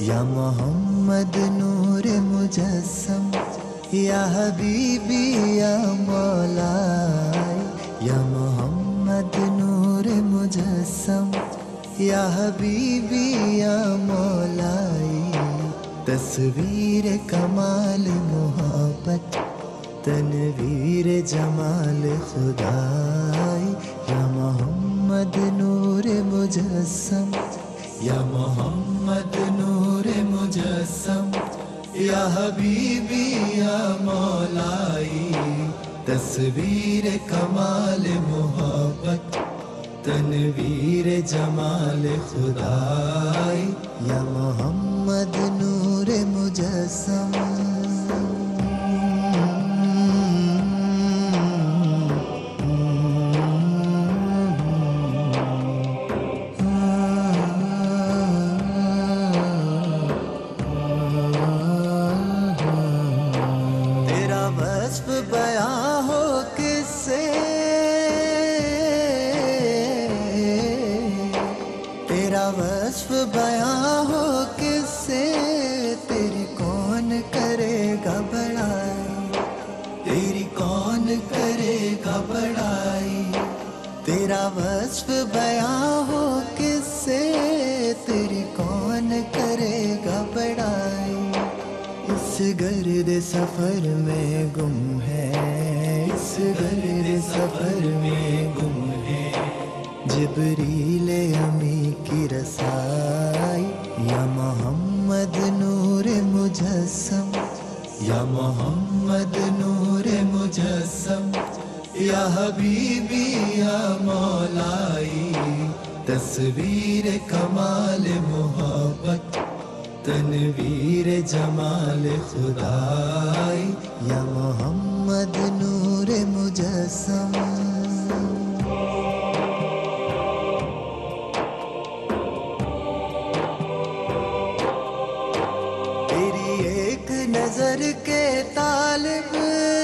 یا محمد نور مجسم، یا حبیبی یا مولائی، یا محمد نور مجسم، یا حبیبی یا مولائی، تصویر کمال محبت، تنویر جمال خدائی، یا محمد نور مجسم، یا محمد نور مجسم، یا حبیبی یا مولائی، تصویر کمال محبت، تنویر جمال خدائی، یا محمد نور مجسم۔ تیرا وصف بیان ہو کس سے، تیرا وصف بیان ہو کس سے، تیری کون کرے گا بڑائی، تیری کون کرے گا بڑائی، تیرا وصف بیان ہو کس سے، تیری کون کرے گا بڑائی، اس گرد سفر میں گم ہے، اس گرد سفر میں گم ہے، جبریل امی کی رسائی، یا محمد نور مجسم، یا محمد نور مجسم، یا حبیبی یا مولائی، تصویر کمال محبت، تنویر جمال خدائی، یا محمد نور مجسم۔ تیری ایک نظر کے طالب،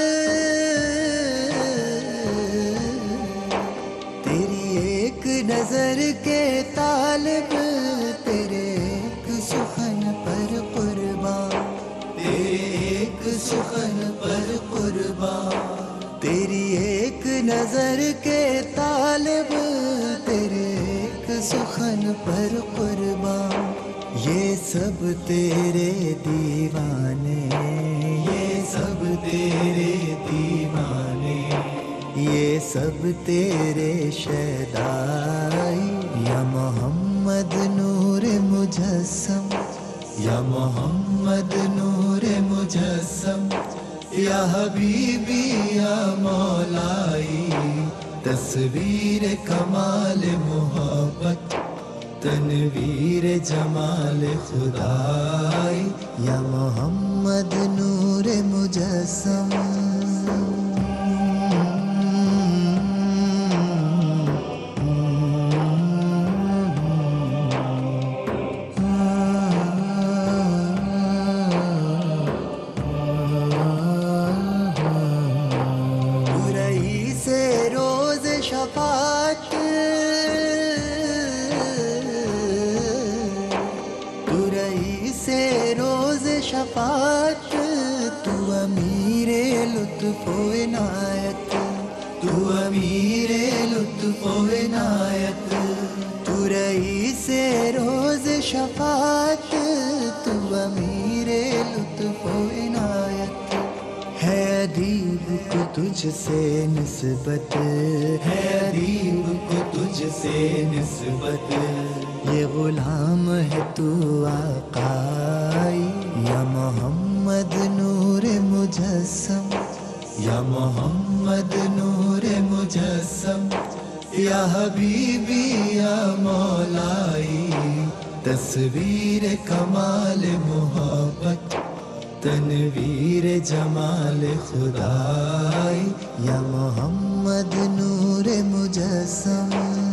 تیری ایک نظر کے طالب، تیرے ایک سخن پر قربان، تیرے ایک سخن پر قربان، تیری ایک نظر کے طالب، تیرے ایک سخن پر قربان، یہ سب تیرے دیوانے، یہ سب تیرے دیوانے، یہ سب تیرے شیدائی، یا محمد نور مجسم، یا محمد نور مجسم، یا حبیبی یا مولائی، تصویر کمال محبت، تنویر جمال خدائی، یا محمد نور مجسم۔ سے روز شفاعت، تو رئیس روز شفاعت، تو امیر لطف و عنایت، تو امیر لطف و عنایت، تو رئیس روز شفاعت، تو امیر لطف و عنایت، ہے ادیب کو تجھ سے نسبت، ہے ادیب کو تجھ سے نسبت، یہ غلام ہے تو آقائی، یا محمد نور مجسم، یا محمد نور مجسم، یا حبیبی یا مولائی، تصویر کمال محبت، تنویر جمال خدائی، یا محمد نور مجسم۔